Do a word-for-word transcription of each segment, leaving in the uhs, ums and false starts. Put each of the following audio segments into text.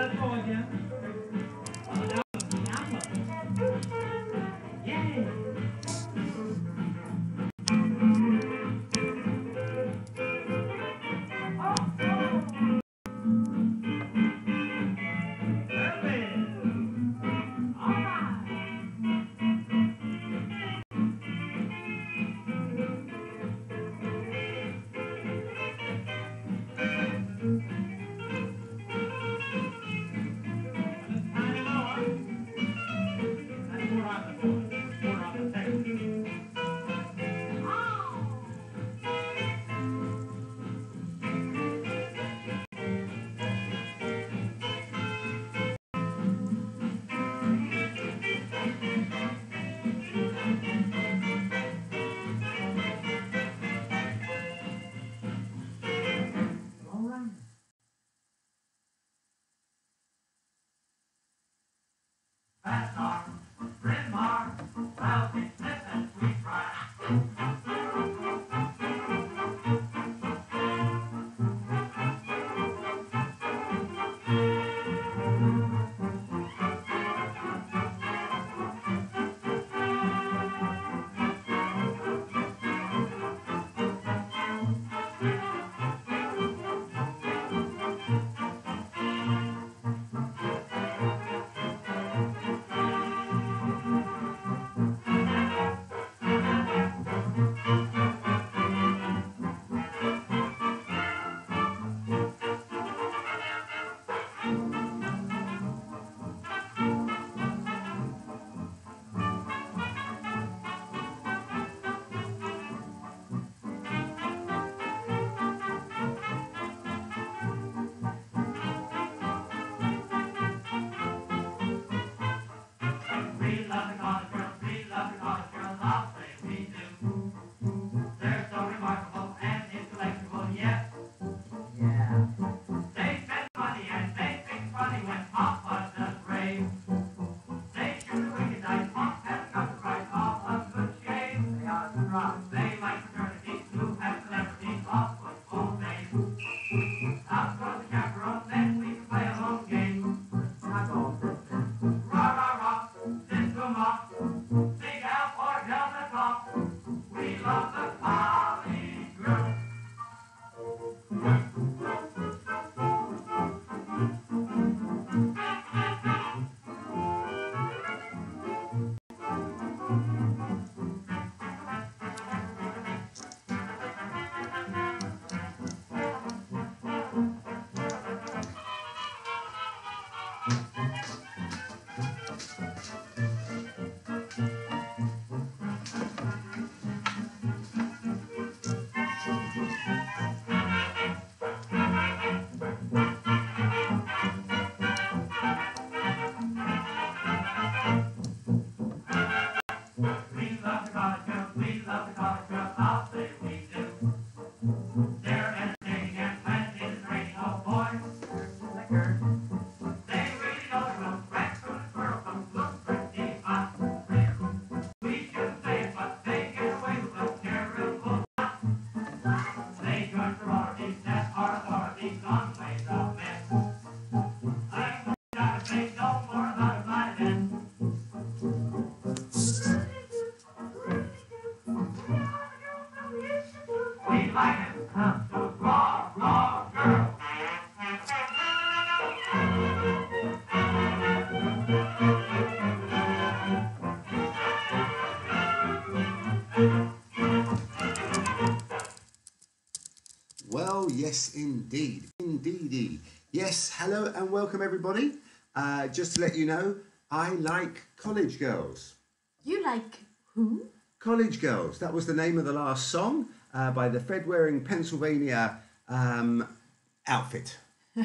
let's go again. Oh, that was piano. Yay! Well, yes, indeed. Indeedy. Yes, hello and welcome everybody. Uh, just to let you know, I like college girls. You like who? College Girls. That was the name of the last song uh, by the Fred-wearing Pennsylvania um, outfit.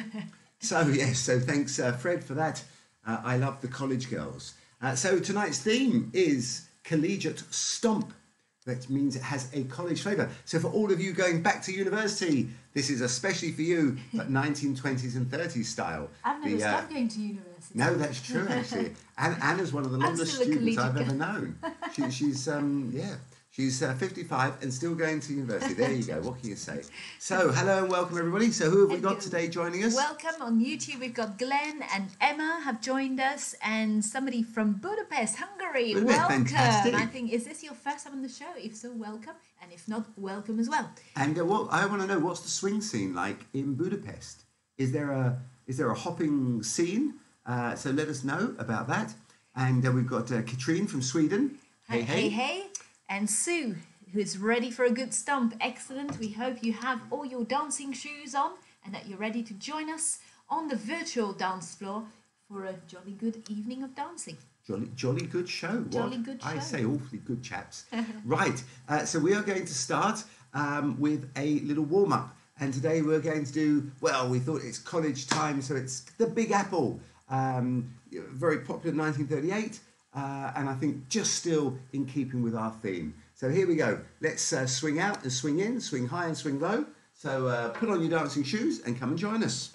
So, yes, so thanks, uh, Fred, for that. Uh, I love the College Girls. Uh, so tonight's theme is Collegiate Stomp. That means it has a college flavour. So for all of you going back to university, this is especially for you, but nineteen twenties and thirties style. I've never the, uh, stopped going to university. No, that's true, actually. And Anna's one of the longest students I've girl. ever known. She, she's, um, yeah, She's uh, fifty-five and still going to university. There you go. What can you say? So, hello and welcome everybody. So, who have we got today joining us? Welcome on YouTube. We've got Glenn and Emma have joined us, and somebody from Budapest, Hungary. Budapest, welcome. fantastic. I think, is this your first time on the show? If so, welcome, and if not, welcome as well. And uh, what I want to know, what's the swing scene like in Budapest? Is there a is there a hopping scene? Uh, so let us know about that. And uh, we've got uh, Katrine from Sweden. Hey, hey, hey. And Sue, who is ready for a good stomp. Excellent. We hope you have all your dancing shoes on and that you're ready to join us on the virtual dance floor for a jolly good evening of dancing. Jolly, jolly good show. Jolly what? good I show. say awfully good chaps. Right, uh, so we are going to start um, with a little warm-up. And today we're going to do, well, we thought it's college time, so it's the Big Apple. Um, very popular in nineteen thirty-eight. Uh, and I think just still in keeping with our theme. So here we go. Let's uh, swing out and swing in, swing high and swing low. So uh, put on your dancing shoes and come and join us.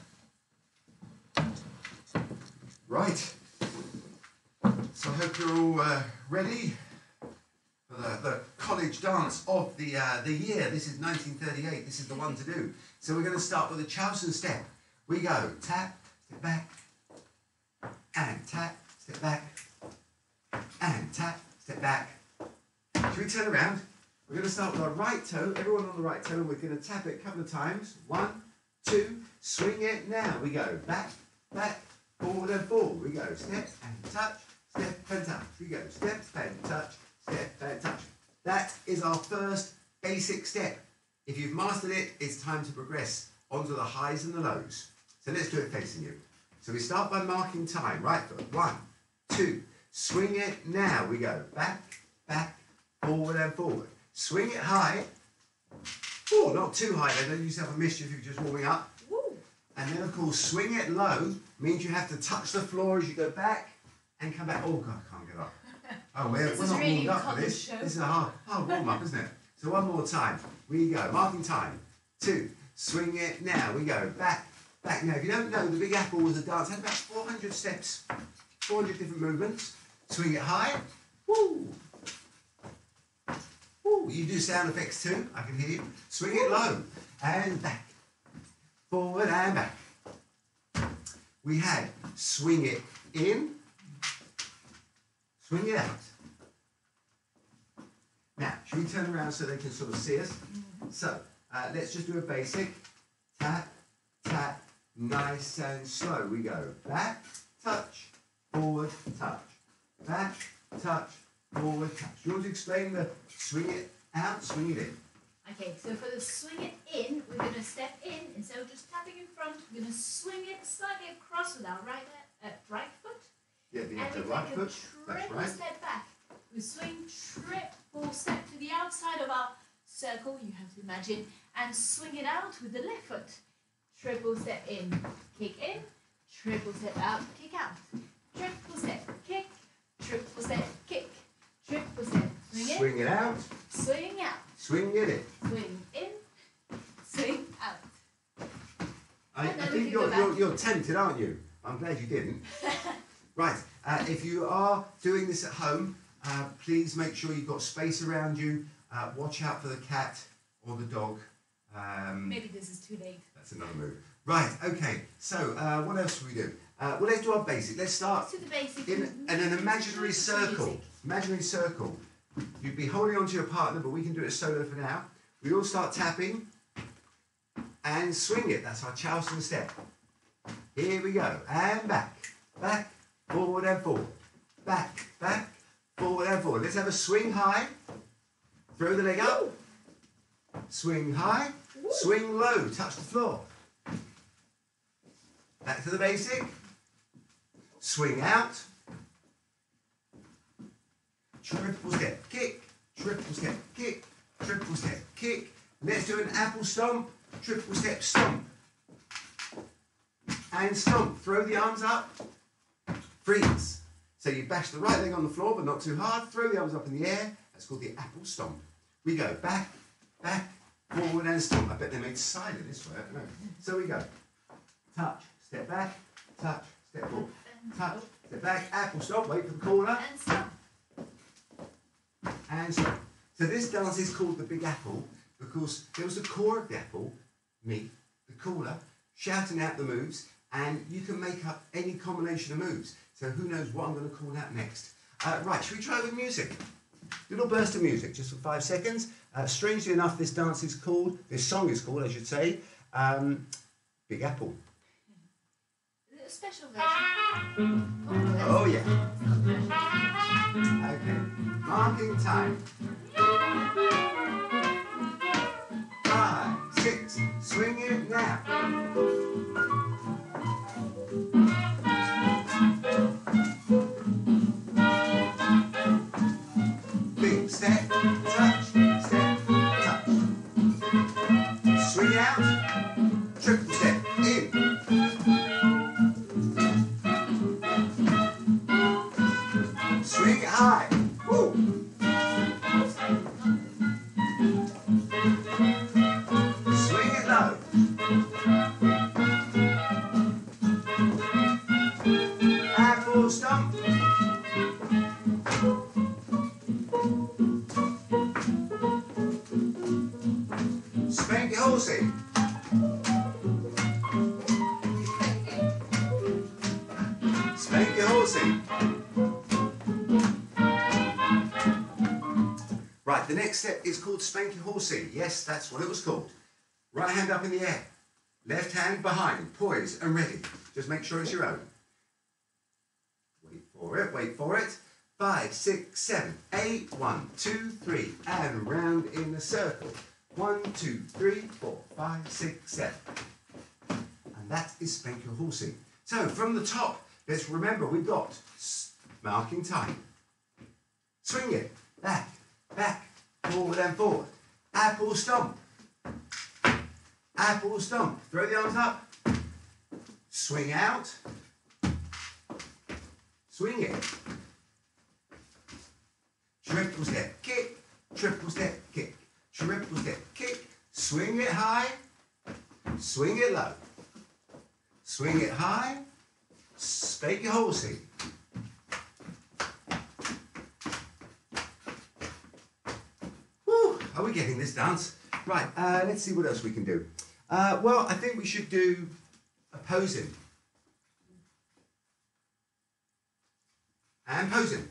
Right. So I hope you're all uh, ready for the, the college dance of the, uh, the year. This is nineteen thirty-eight. This is the one to do. So we're going to start with a Charleston step. We go tap, step back, and tap, step back, and tap, step back. Should we turn around? We're going to start with our right toe, everyone on the right toe, and we're going to tap it a couple of times. One, two, swing it now. We go back, back, forward and forward. We go step and touch, step and touch. We go step and touch, step and touch. That is our first basic step. If you've mastered it, it's time to progress onto the highs and the lows. So let's do it facing you. So we start by marking time. Right foot, one, two, swing it now. We go back, back, forward and forward. Swing it high. Oh, not too high then. Don't do yourself a mischief if you're just warming up. Woo. And then, of course, swing it low means you have to touch the floor as you go back and come back. Oh, God, I can't get up. Oh, we're, This we're is not really warmed a up for college this. show. This is a hard, hard warm-up, isn't it? So one more time. We go. Marking time. Two. Swing it now. We go back, back. Now, if you don't know, the Big Apple was a dance. It had about four hundred steps, four hundred different movements. Swing it high. Woo. Woo. You do sound effects too. I can hear you. Swing it low. And back. Forward and back. We had swing it in. Swing it out. Now, should we turn around so they can sort of see us? So, uh, let's just do a basic. Tap, tap, nice and slow. We go back, touch, forward, touch. Back, touch, forward, touch. You want to explain the swing it out, swing it in? Okay, so for the swing it in, we're going to step in. Instead of just tapping in front, we're going to swing it slightly across with our right, uh, right foot. Yeah, the, And the we right take foot. a That's triple right. step back. We swing triple step to the outside of our circle, you have to imagine, and swing it out with the left foot. Triple step in, kick in, triple step out, kick out. Triple step, kick, triple step, kick, triple step, swing in, Swing it out, swing out, swing it in. swing in, swing out. I, I And then we think can you're, go you're, back. you're tempted, aren't you? I'm glad you didn't. Right, uh, if you are doing this at home, uh, please make sure you've got space around you. Uh, watch out for the cat or the dog. Um, Maybe this is too late. That's another move. Right, okay, so uh, what else should we do? Uh, well, let's do our basic. Let's start To the basic. in, in an imaginary circle. Music. Imaginary circle. You'd be holding on to your partner, but we can do it solo for now. We all start tapping and swing it. That's our Charleston step. Here we go. And back, back, forward and forward. Back, back, forward and forward. Let's have a swing high. Throw the leg up. Swing high. Swing low. Touch the floor. Back to the basic. Swing out. Triple step, kick. Triple step, kick. Triple step, kick. Let's do an apple stomp. Triple step, stomp. And stomp. Throw the arms up. Freeze. So you bash the right leg on the floor, but not too hard. Throw the arms up in the air. That's called the apple stomp. We go back, back, forward and stomp. I bet they made silent this way, I don't know. So we go. Touch, step back, touch, step forward. Touch, step back, apple stomp, wait for the corner. And stop. And stop. So this dance is called the Big Apple because there was the core of the apple, me, the caller, shouting out the moves, and you can make up any combination of moves. So who knows what I'm going to call out next. Uh, right, should we try with music? Little burst of music, just for five seconds. Uh, strangely enough, this dance is called, this song is called, I should say, um, Big Apple. Is it a special version? Oh, yeah. Okay, marking time. Five, six, swing it now. Big step, touch, step, touch. Swing out, triple step, in. Swing it high, woo. Swing it low. Apple stomp. Spank your horsey. Spank your horsey. Right, the next step is called Spank your horsey. Yes, that's what it was called. Right hand up in the air. Left hand behind, poised and ready. Just make sure it's your own. Wait for it, wait for it. Five, six, seven, eight, one, two, three, and round in a circle. One, two, three, four, five, six, seven. And that is Spank Your Horsey. So from the top, let's remember we've got marking time. Swing it, back, back, forward and forward. Apple stomp. Apple stomp. Throw the arms up. Swing out. Swing it. Triple step kick. Triple step kick. Triple step kick. Swing it high. Swing it low. Swing it high. Spank your horsey. Woo! Are we getting this dance? Right, uh, let's see what else we can do. Uh, well, I think we should do a posing. And posing.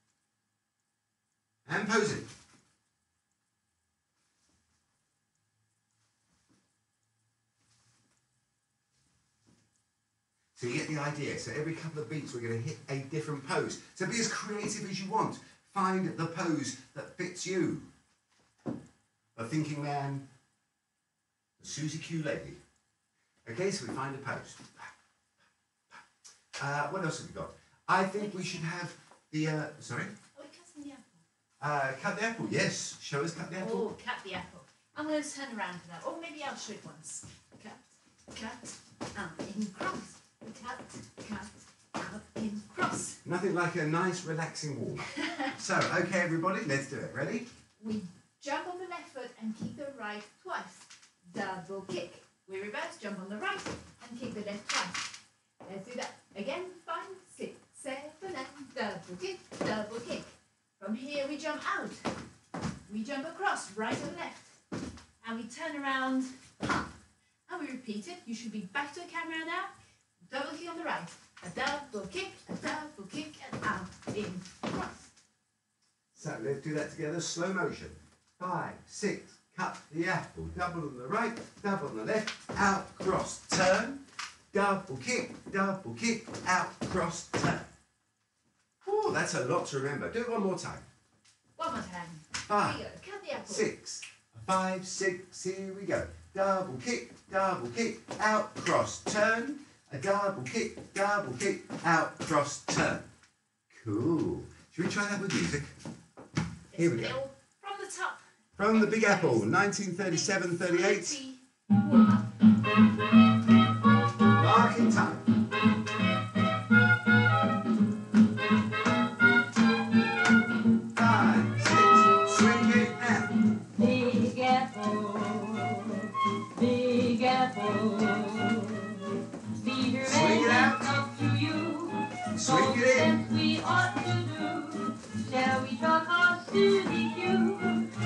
And posing. So you get the idea. So every couple of beats we're going to hit a different pose. So be as creative as you want. Find the pose that fits you. The thinking man, the Susie Q lady. Okay, so we find a pose. Uh, what else have we got? I think we should have the, uh, sorry? Are we cutting the apple? Uh, cut the apple, yes. Show us cut the apple. Oh, cut the apple. I'm going to turn around for that. Or maybe I'll show it once. Cut, cut, out in cross. Cut, cut, out in cross. Nothing like a nice relaxing warm up. So, okay everybody, let's do it. Ready? We jump on the left foot and kick the right twice. Double kick. We reverse, jump on the right and kick the left twice. Let's do that again. Five, six, seven, and double kick, double kick. From here we jump out. We jump across, right and left. And we turn around, up. And we repeat it. You should be back to the camera now. Double kick on the right. A double kick, a double kick, and out, in, cross. So let's do that together, slow motion. Five, six, cut the apple. Double on the right, double on the left, out, cross, turn. Double kick, double kick, out, cross, turn. Oh, that's a lot to remember. Do it one more time. One more time. Five, Here we go. Cut the apple. six, five, six, here we go. Double kick, double kick, out, cross, turn. A double kick, double kick, out, cross, turn. Cool. Should we try that with music? Here we go. From the top. From the Big Apple, nineteen thirty-seven thirty-eight. Marking time. Five, six, swing it now. Big apple, big apple. Leave your Swing it out. up to you. Swing it in. We ought to do. Shall we talk or Susie Q?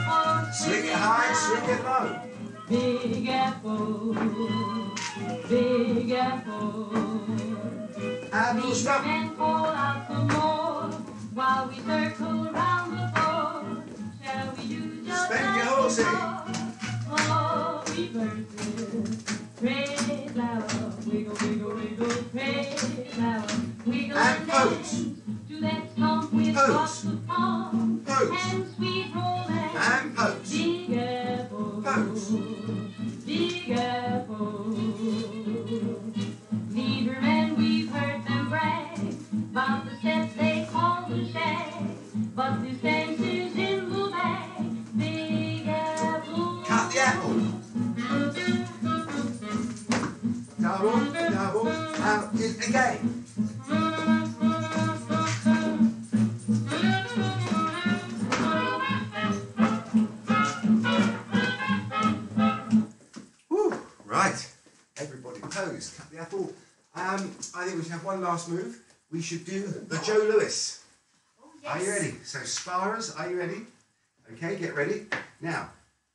it low. Big apple, big apple. Apple stomp. And call out for more while we circle round the board. Shall we do just Spank like your horsey. before? Oh, reverses, praise loud, wiggle, wiggle, wiggle, praise loud, wiggle And pose. dance to that stomp with Pose. lots of fun Pose. and sweet romance. And pose. Big apple, Pose. big apple. Leadermen, we've heard them brag about the steps they call the shag, but this dance is in the bag. Big apple. Cut the apple. Double, double, out it again. Whew, right. Everybody pose. Cut the apple. Um, I think we should have one last move. We should do the Joe Lewis. Oh, yes. Are you ready? So sparers, are you ready? Okay, get ready. Now,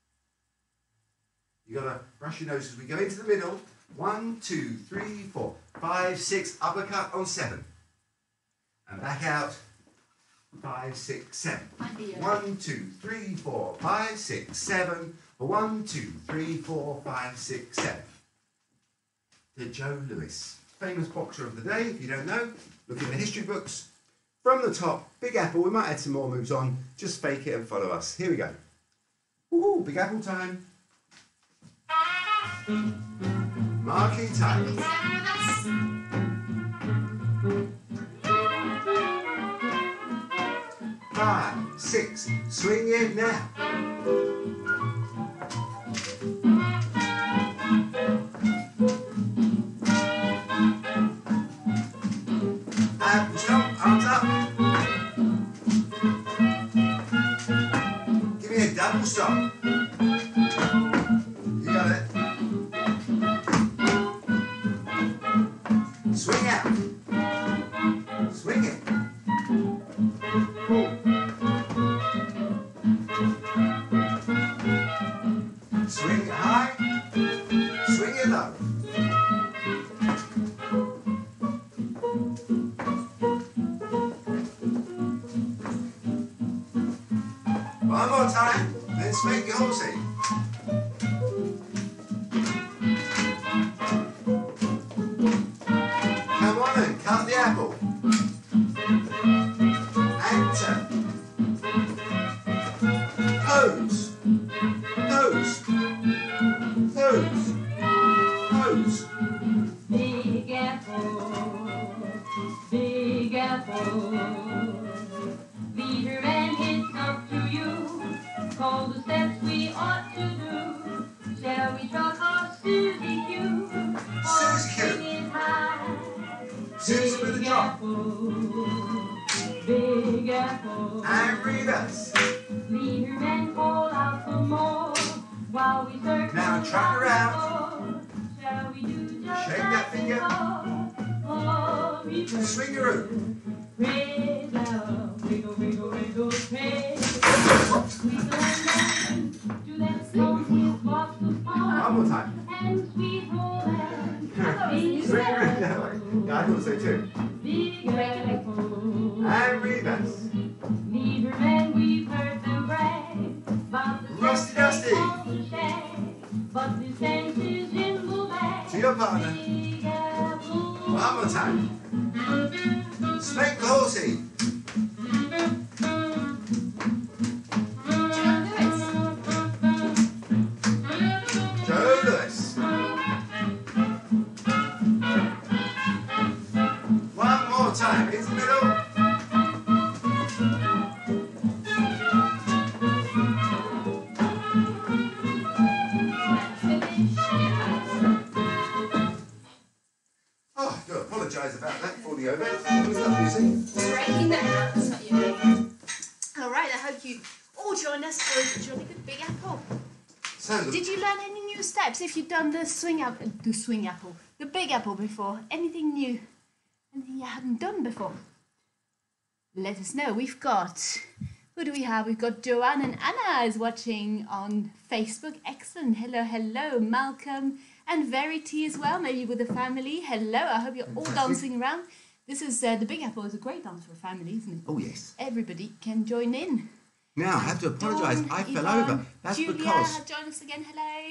you gotta brush your nose as we go into the middle. One, two, three, four, five, six, uppercut on seven. And back out. Five, six, seven. One, two, three, four, five, six, seven. One, two, three, four, five, six, seven. The Joe Lewis, famous boxer of the day. If you don't know, look in the history books. From the top, Big Apple. We might add some more moves on. Just fake it and follow us. Here we go. Woohoo! Big Apple time. Marking time. Five, six, swing in now. Apple stomp, arms up. Give me a double stomp. You got it. Swing out. Swing it. Pull. Swing it high. Swing it low. One more time, then spank your horsey. Come on and cut the apple. And turn. Pose. Pose. Pose. Pose. Big apple, big apple. Leader and it's up to you. Call the steps we ought to do. Shall we trot our Susie Q? Or Susie Q. sing it high? Susie with a Big drop. apple, big apple. And reverse. Leader and call out for more while we circle Now trot around. around. Shall we do just Shake like that finger. before? Oh, reverse. Swingaroo. Praise loud, wiggle, wiggle, wiggle, praise. Wiggle and dance to that song with lots of fun. One more time. And sweet romance. Big Swingaroo. apple, Yeah, I thought so too. big apple. And reverse. Leader men, we've heard them brag about the Rusty steps they Dusty. call the shag, but this dance is in the bag. To your partner. Big apple. One more time. Spank the horsey. Joe Lewis. One more time. Into the middle. Oh, I do apologise about that for the over. It was lovely to see. Breaking that out, that's what you're doing. Alright, I hope you all join us for a jolly good Big Apple. So, the Did you learn any new steps if you've done the swing up, the swing apple, the Big Apple before? Anything new? Anything you hadn't done before? Let us know. We've got Who do we have? We've got Joanne and Anna is watching on Facebook. Excellent. Hello, hello. Malcolm and Verity as well, maybe with the family. Hello. I hope you're all dancing around. This is uh, the Big Apple is a great dance for a family, isn't it? Oh, yes. Everybody can join in. Now, I have to apologise. I fell Yvonne, over. That's Julia because... had joined us again. Hello.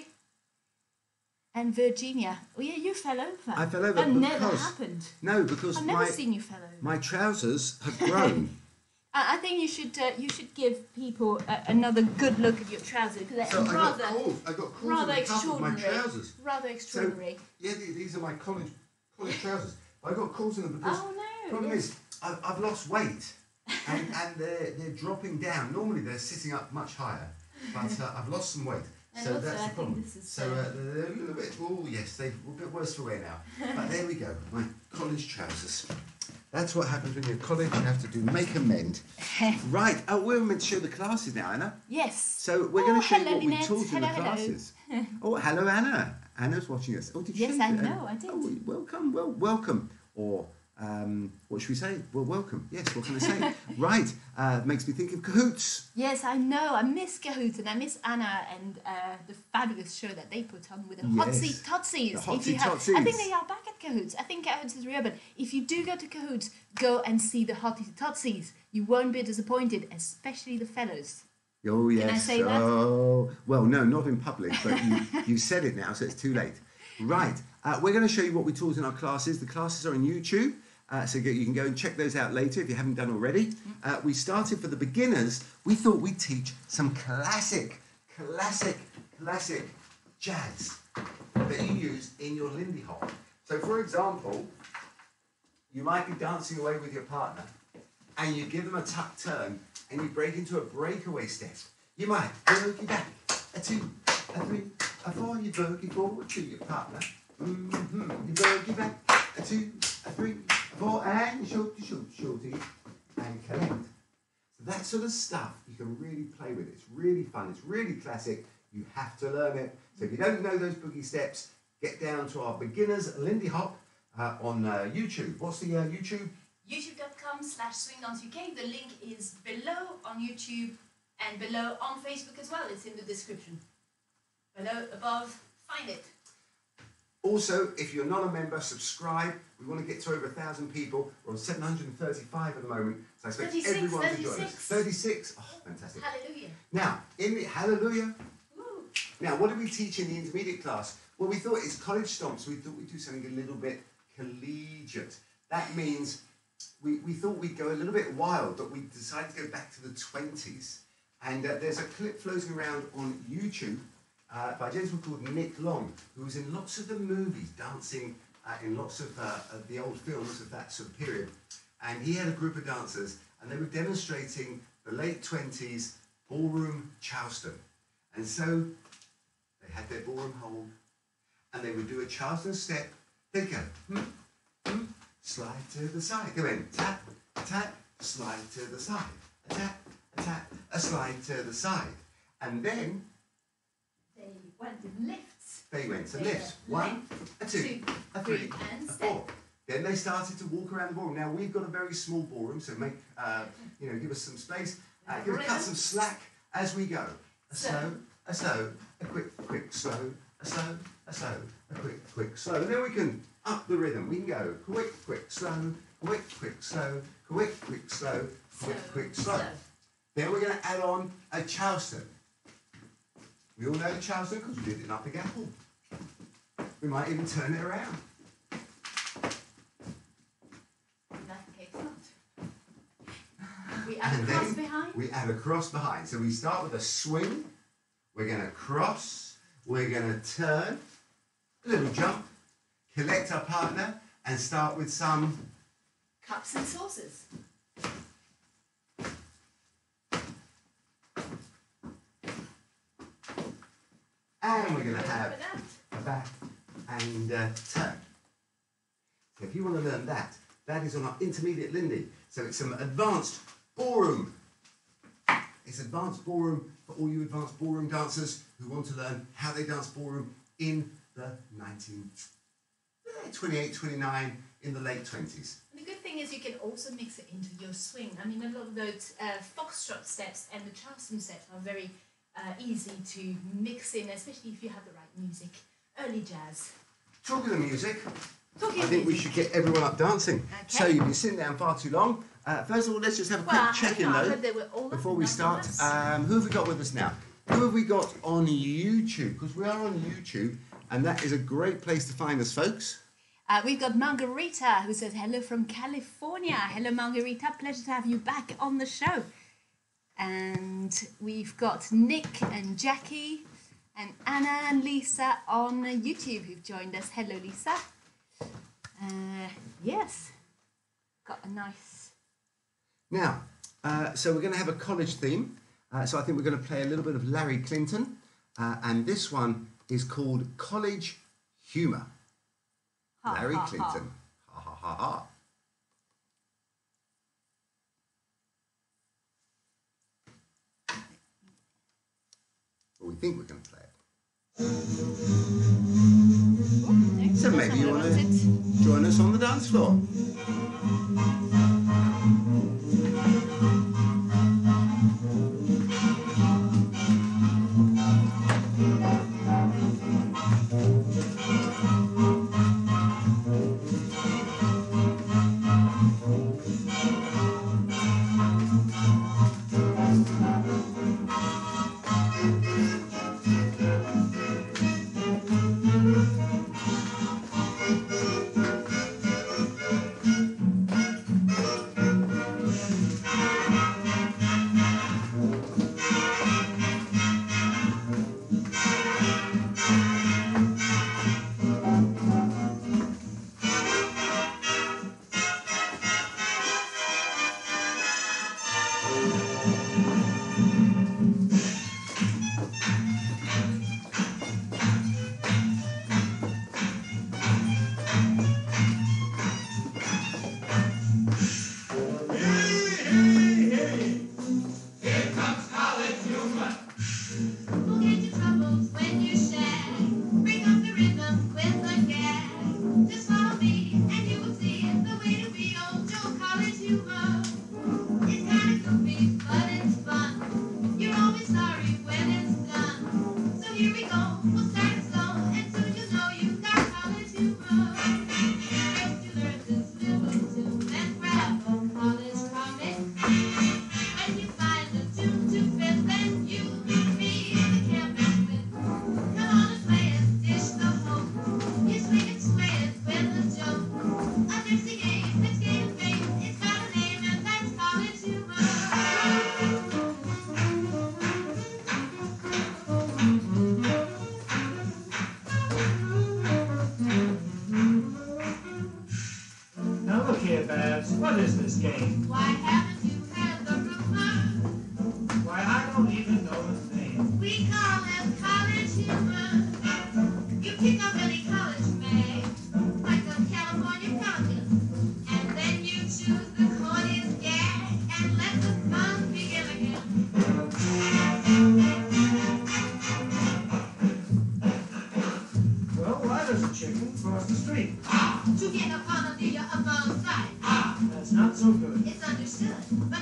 And Virginia. Oh, yeah, you fell over. I fell over That because... never happened. No, because I've my... never seen you fall over. My trousers have grown. I I think you should uh, you should give people uh, another good look at your trousers because they're So I got rather calls. I got calls rather on the cuff of my extraordinary. trousers. Rather extraordinary. So, yeah, th- these are my college college trousers. But I got calls on them because Oh, no, the problem yes. is I've, I've lost weight and, and they're they're dropping down. Normally they're sitting up much higher, but uh, I've lost some weight. And So also, that's I the problem. think this is, So uh, they're they're a little bit. Oh yes, they're a bit worse for wear now. But there we go. My college trousers. That's what happens when you're at college. You have to do make and mend. Right. Oh, we're meant to show the classes now, Anna. Yes. So we're Oh, going to show you hello, what we Lynette. taught in the Hello, hello. classes. Oh, hello, Anna. Anna's watching us. Oh, did Yes, you? I know, I did. Oh, welcome. Well, welcome. Or um, what should we say? Well, welcome. Yes. What can I say? Right. Uh, makes me think of Cahoots. Yes, I know. I miss Kahoot and I miss Anna and uh, the fabulous show that they put on with the Hot Yes. Seat Totsies. The Hot If you Seat have- Totsies. I think they are back at Cahoots. I think Cahoots is reopened. If you do go to Cahoots, go and see the Hot Seat Totsies. You won't be disappointed, especially the fellows. Oh yes. Can I say that? Oh well, no, not in public. But you, you said it now, so it's too late. Right. Uh, we're going to show you what we taught in our classes. The classes are on YouTube. Uh, so you can go and check those out later if you haven't done already. Uh, we started for the beginners. We thought we'd teach some classic, classic, classic jazz that you use in your Lindy Hop. So, for example, you might be dancing away with your partner and you give them a tuck turn and you break into a breakaway step. You might boogie back, a two, a three, a four, you boogie forward to your partner. Mm-hmm. You boogie back, a two, a three, four, and shorty, shorty, shorty, and connect. So that sort of stuff you can really play with. It's really fun. It's really classic. You have to learn it. So if you don't know those boogie steps, get down to our beginners Lindy Hop uh, on uh, YouTube. What's the uh, YouTube? YouTube.com slash SwingdanceUK. The link is below on YouTube and below on Facebook as well. It's in the description. Below, above, find it. Also, if you're not a member, subscribe. We want to get to over a thousand people. We're on seven hundred thirty-five at the moment, so I expect thirty-six, everyone to join us. thirty-six. thirty-six. Oh, fantastic. Hallelujah. Now, in the hallelujah. Woo. Now, what did we teach in the intermediate class? Well, we thought it's college stomp, so we thought we'd do something a little bit collegiate. That means we, we thought we'd go a little bit wild, but we decided to go back to the twenties. And uh, there's a clip floating around on YouTube uh, by a gentleman called Nick Long, who was in lots of the movies, dancing uh, in lots of, uh, of the old films of that sort of period. And he had a group of dancers, and they were demonstrating the late twenties ballroom Charleston. And so they had their ballroom hold, and they would do a Charleston step. They'd go, hmm, hmm, slide to the side. Go in, tap, tap, slide to the side. A tap, a tap, a slide to the side. And then They went in lifts. they went to They lifts. were One, a two, two, a three, three, and a step. four. Then they started to walk around the ballroom. Now we've got a very small ballroom, so make uh, you know, give us some space. Uh, give us cut some slack as we go. A So. slow, a slow, a quick, quick, slow, a slow, a slow, a quick, quick, slow. And then we can up the rhythm. We can go quick, quick, slow, quick, quick, slow, quick, quick, slow, quick, So, quick, slow. slow. Then we're going to add on a Charleston. We all know the Charleston because we did it in Upper Apple. We might even turn it around. In that case, not. We add a And cross then behind. we add a cross behind. So we start with a swing. We're going to cross. We're going to turn. A little jump. Collect our partner and start with some. Cups and saucers. And we're going to For have that. a back and uh, turn. So if you want to learn that, that is on our intermediate Lindy. So it's some advanced ballroom. It's advanced ballroom for all you advanced ballroom dancers who want to learn how they dance ballroom in the nineteen twenty-eight, twenty-nine, in the late twenties. And the good thing is you can also mix it into your swing. I mean, a lot of those uh, foxtrot steps and the Charleston steps are very uh, easy to mix in, especially if you have the right music. Early jazz. Talking of music, Talking I of think we music. should get everyone up dancing. Okay. So you've been sitting down far too long. Uh, first of all, let's just have a quick Well, I check-in hope not. I though, hope they were all up before and we down start. once. Um, who have we got with us now? Who have we got on YouTube? Because we are on YouTube, and that is a great place to find us, folks. Uh, we've got Margarita, who says hello from California. Hello, Margarita. Pleasure to have you back on the show. And we've got Nick and Jackie and Anna and Lisa on YouTube who've joined us. Hello, Lisa. Uh, yes, got a nice... Now, uh, so we're going to have a college theme. Uh, so I think we're going to play a little bit of Larry Clinton. Uh, and this one is called College Humour. Ha, Larry ha, Clinton. Ha ha ha ha. Well, we think we're going to play it. Oh, So maybe you want to join us on the dance floor. Forget your troubles when you shag. Bring up the rhythm with a gag. Just follow me and you will see the way to be old Joe College humor. It's kinda goofy, but it's fun. You're always sorry when it's done. So here we go, we'll start slow, and soon you'll know you got college humor. First you learn this little tune, then grab a college comic. When you find the tune to fit, then you be the campus with. Come on and play it, dish the hope. You swing it, sway it with a joke. A Dixie game, it's game of fame. It's got a name and that's college humor. Now look here, Babs, what is this game? Why haven't you heard the rumor? Why, I don't even know its name. We call it college humor. You pick up any college mag, like a California Pelican, and then you choose the corniest gag and let the fun begin again. Well, why does a chicken cross the street? To get upon a deer above sight. That's not so good. It's understood,